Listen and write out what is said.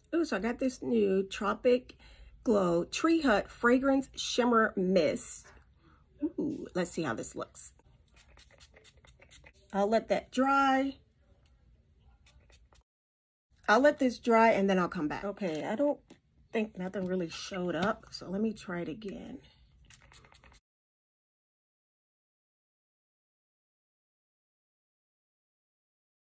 Ooh, so I got this new Tropic Glow Tree Hut Fragrance Shimmer Mist. Ooh, let's see how this looks. I'll let that dry. I'll let this dry and then I'll come back. Okay, I don't think nothing really showed up, so let me try it again.